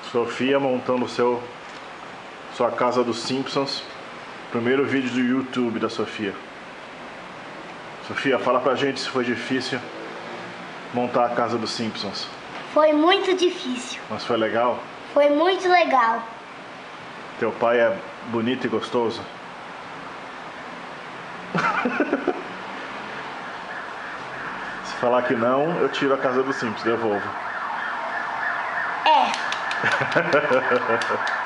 Sofia montando sua casa dos Simpsons. Primeiro vídeo do YouTube da Sofia. Sofia, fala pra gente se foi difícil montar a casa dos Simpsons. Foi muito difícil. Mas foi legal? Foi muito legal. Teu pai é bonito e gostoso? Se falar que não, eu tiro a casa dos Simpsons, devolvo. É.